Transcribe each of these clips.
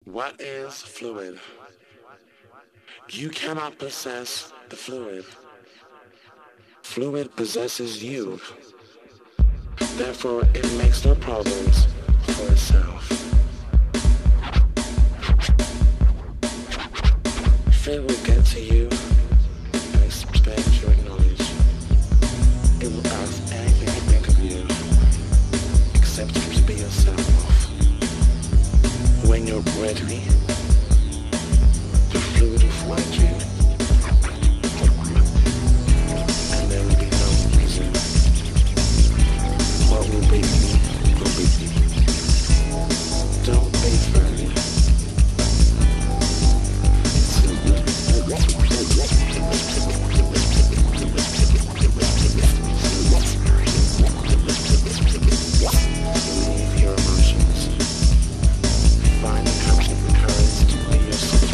What is fluid? You cannot possess the fluid. Fluid possesses you. Therefore, it makes no problems for itself. If it will get to you and expect you acknowledge, it will ask anything you think of you, except you to be yourself. When you're ready, the fluid will find you, and there will be no reason. What will be, will be. Don't be afraid. Believe your emotions. Find and have the courage to be yourself.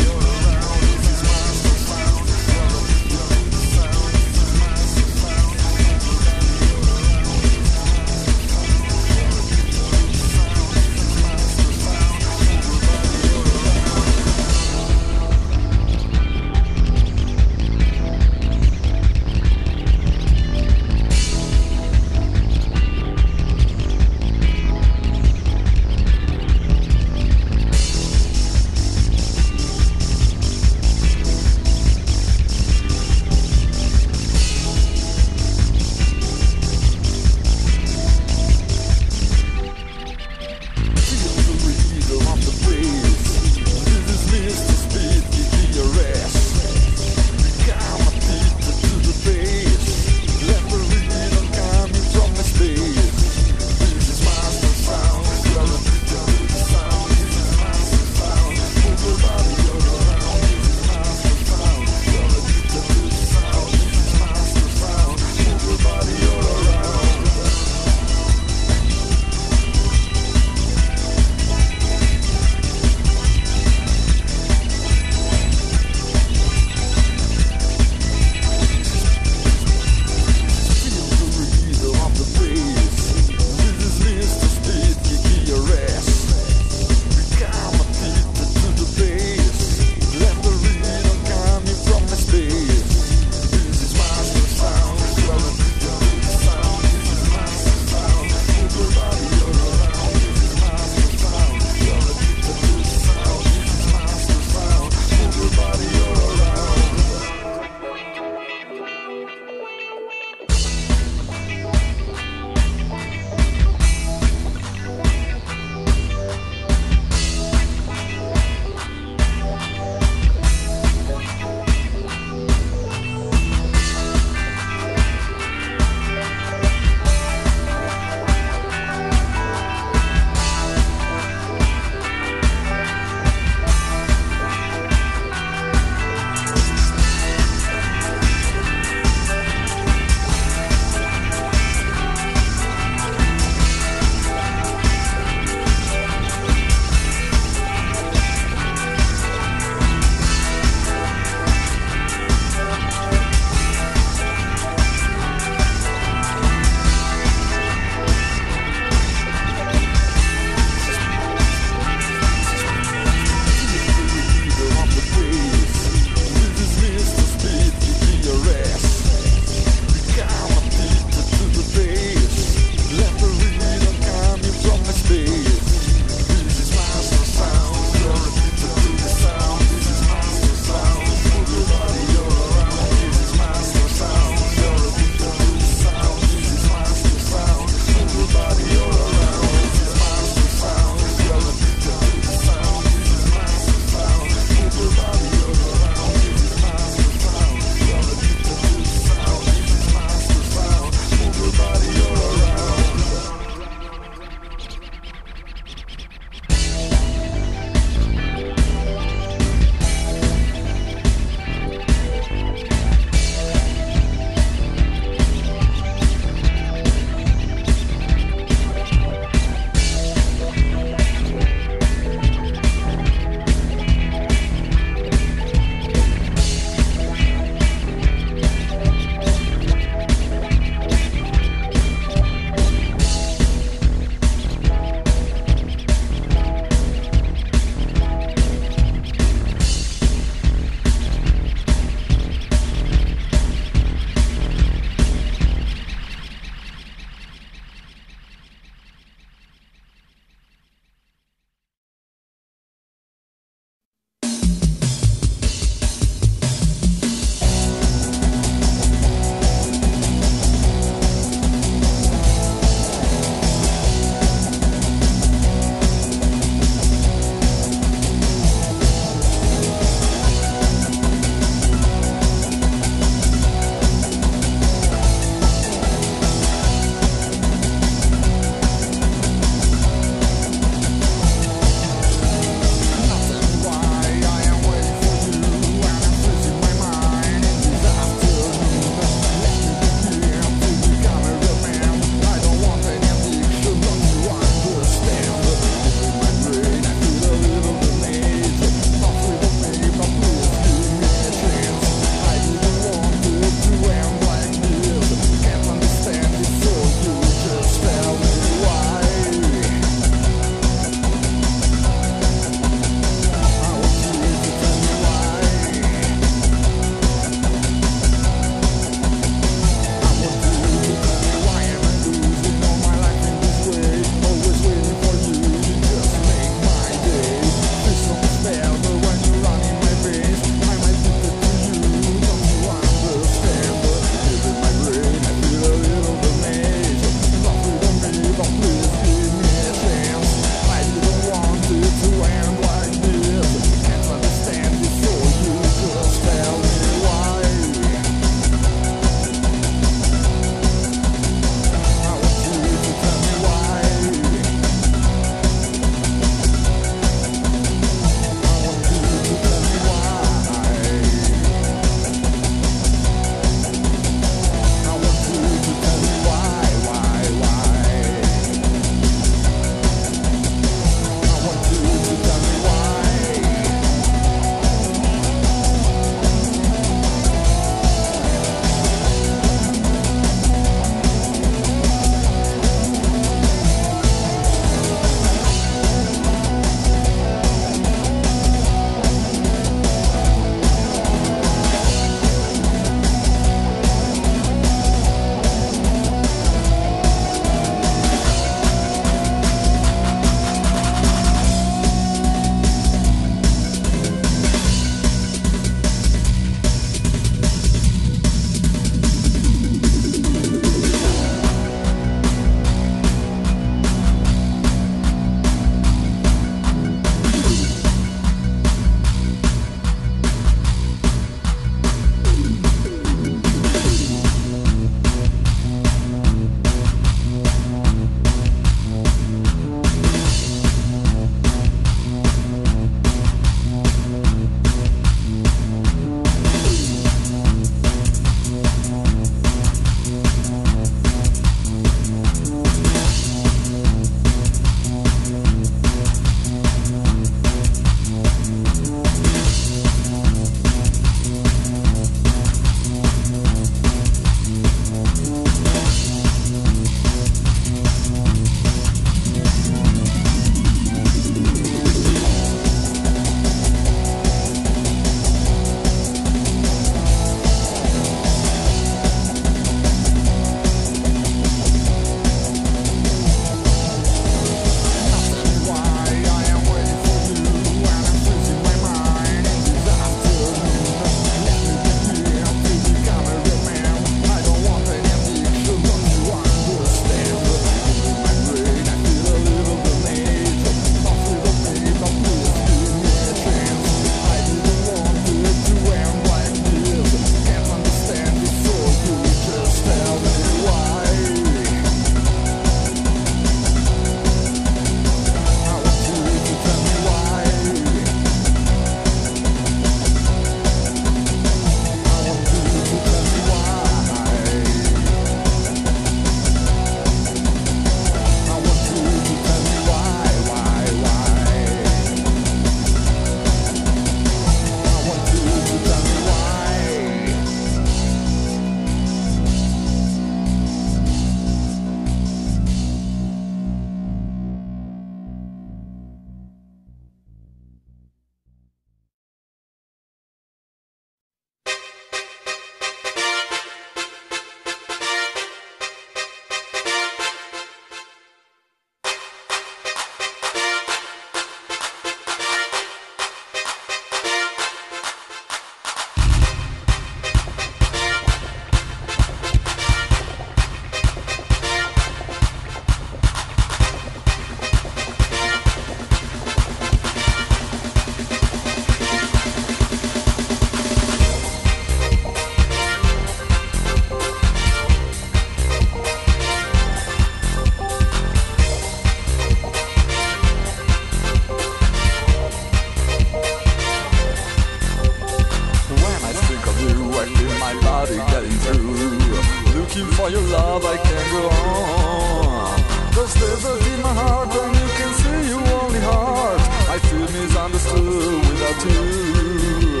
for your love, I can't go on. There's desert in my heart, and you can see you only heart. I feel misunderstood without you.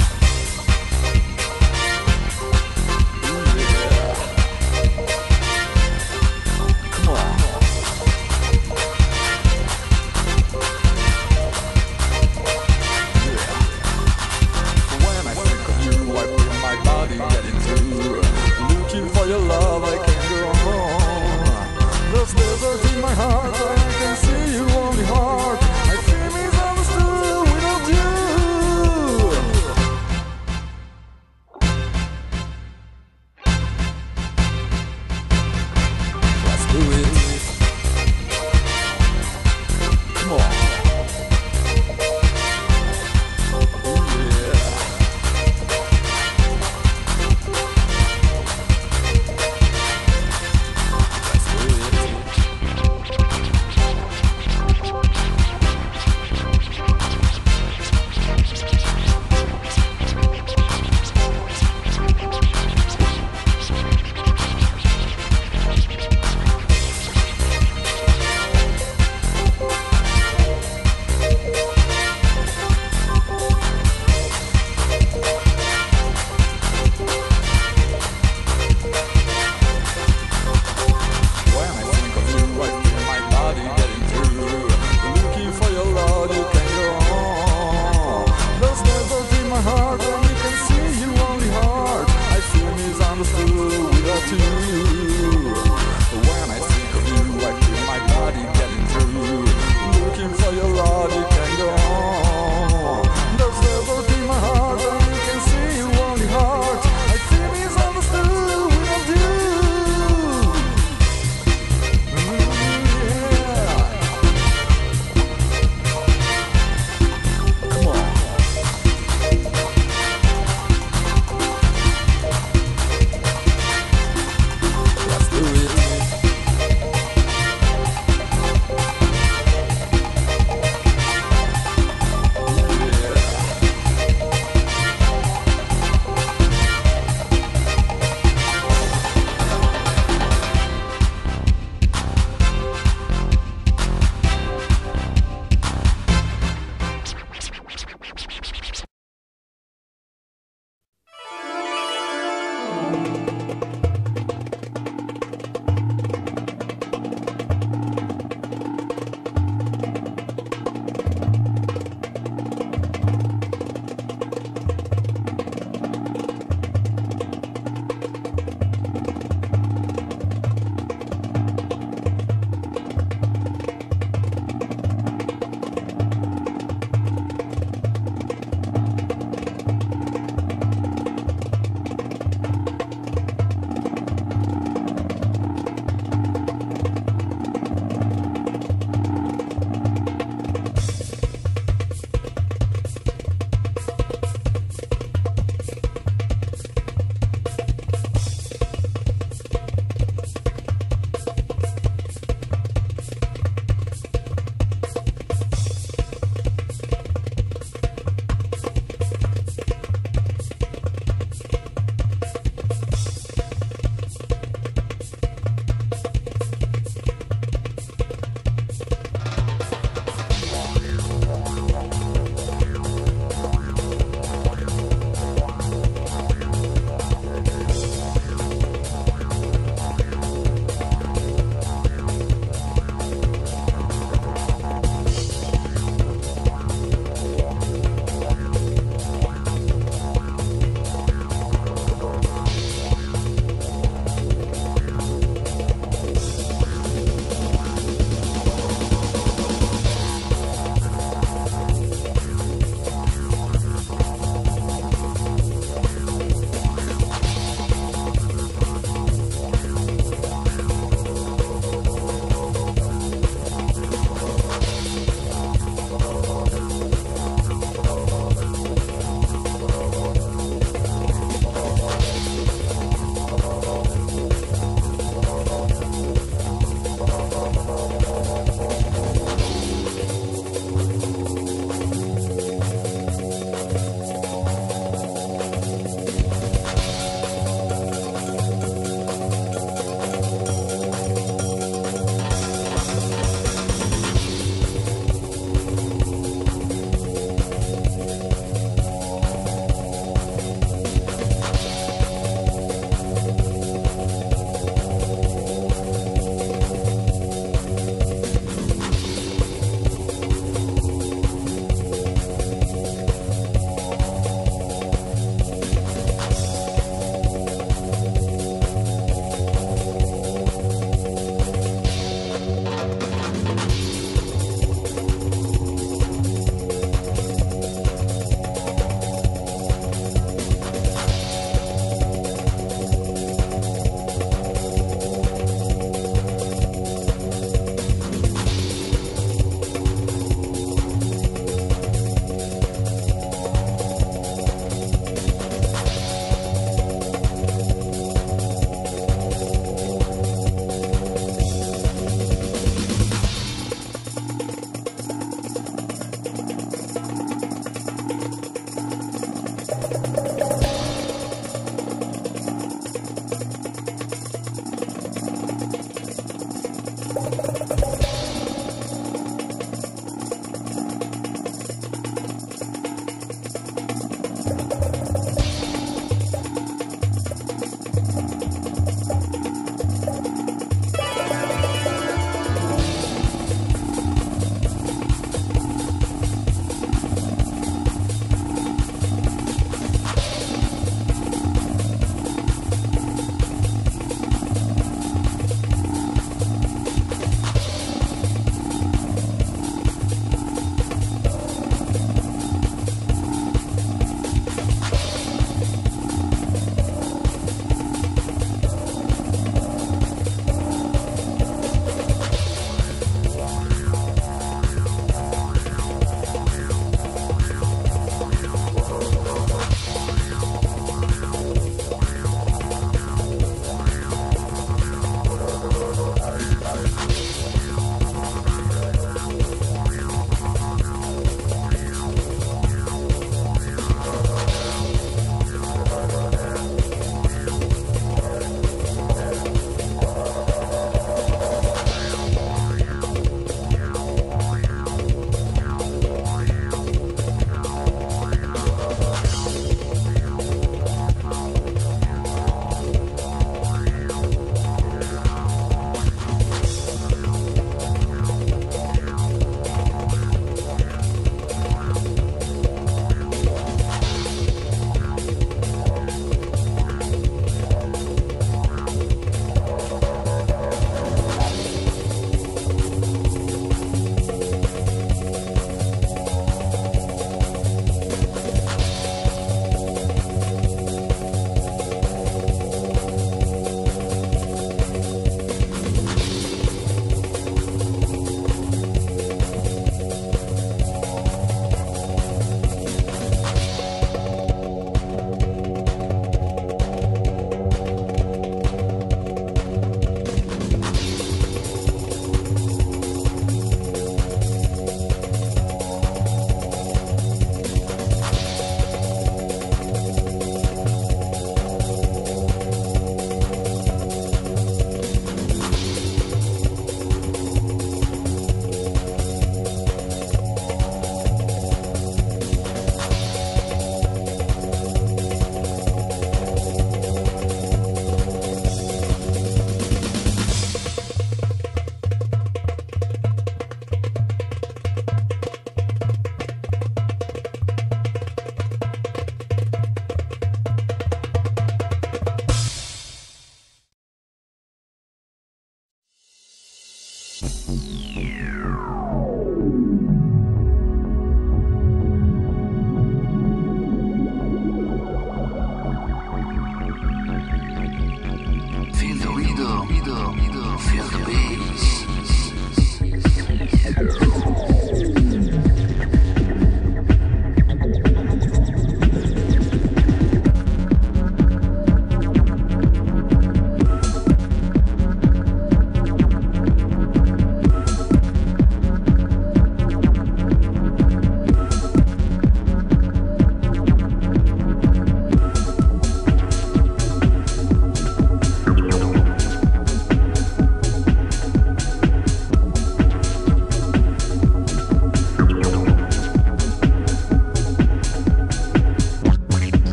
Yeah. Come on. Yeah. When I think of you, I feel my body getting through. Looking for your love, I can't go on. There's desert in my heart, and I can see you only heart. I feel misunderstood without you.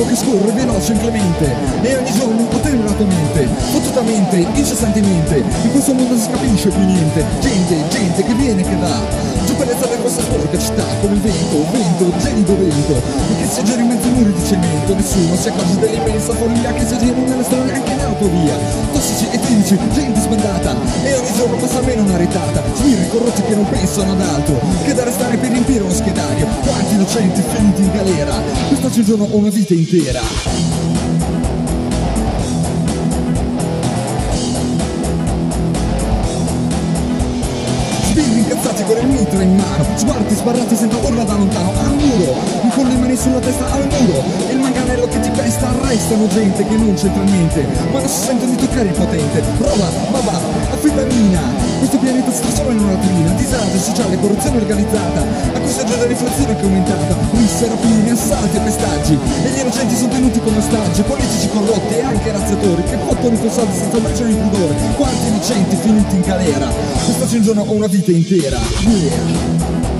tempo che scorre veloce e inclemente, e ogni giorno ottenere la tua mente, fottutamente, incessantemente, in questo mondo si capisce più niente, gente che viene e che va, giù per le strade di questa sporca città, come il vento, gelido vento, e che si aggira in mezzo ai muri di cemento, nessuno si accorge dell'immensa follia che si aggira nelle strade anche in autovia, tossici e tirici, gente sbandata, e ogni giorno passa almeno una retata, sbirri corrotti che non pensano ad altro, che da restare per riempire uno schedario, quanti innocenti finiti in galera, quest'oggi un giorno o una vita intera. Sbirri incazzati con il mitra in mano, sguardi sbarrati senza urla da lontano, al muro, con le mani sulla testa al muro, e il manganello che ti pesta, arrestano gente che non c'entra niente, ma non si sentono di toccare il potente, roba, baba, affidamina, questo pianeta si trasforma in una latrina, disagio sociale, corruzione organizzata, a cui si aggiunge la riflessione che è aumentata, risse, rapine, assalti e pestaggi, e gli innocenti sono tenuti come ostaggi, politici corrotti e anche razziatori, che fottono i tuoi soldi senza margine di pudore, quanti innocenti finiti in galera, quest'oggi un giorno o una vita intera, yeah.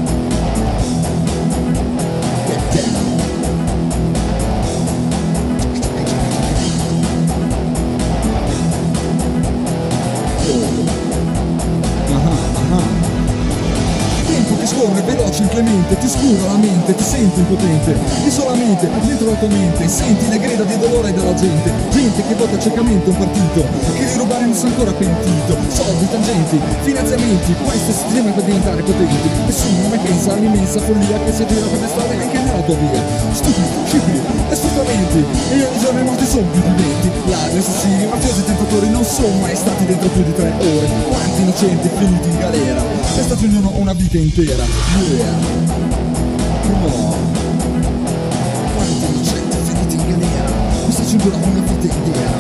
Tempo che scorre veloce inclemente, ti scura la mente, ti senti impotente, e solamente dentro la tua mente senti le grida di dolore della gente, gente che vota ciecamente un partito, che di rubare non si è ancora pentito, soldi, tangenti, finanziamenti, questo sistema per diventare potenti, nessuno mai pensa all'immensa follia che si gira per le strade anche nell'autovia, stupidi, scippi e sfruttamenti, e ogni giorno i morti sono più di 20, ladri, assassini, mafiosi e tentatori non sono mai stati dentro più di 3 ore, quanti innocenti finiti in galera, è stato ognuno una vita intera, yeah, come on, quanti innocenti finiti in galera, questa ci dura una vita intera.